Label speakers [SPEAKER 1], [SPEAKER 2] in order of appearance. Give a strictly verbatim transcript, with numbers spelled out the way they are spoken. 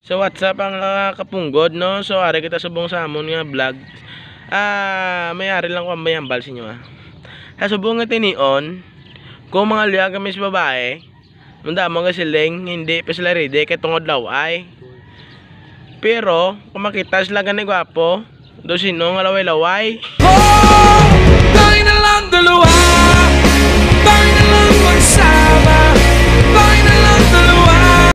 [SPEAKER 1] So what's up ang uh, kapunggod no? So ari kita subong sa amon nga vlog. Ah, may-ari lang ko may hambal sa inyo ah. Sa subong nga tinion, kung mga liya kami sa babae, munda mo nga siling hindi pa sila ready kay tungod law ay. Pero kung makita sila gani gwapo, do sino nga laway-laway.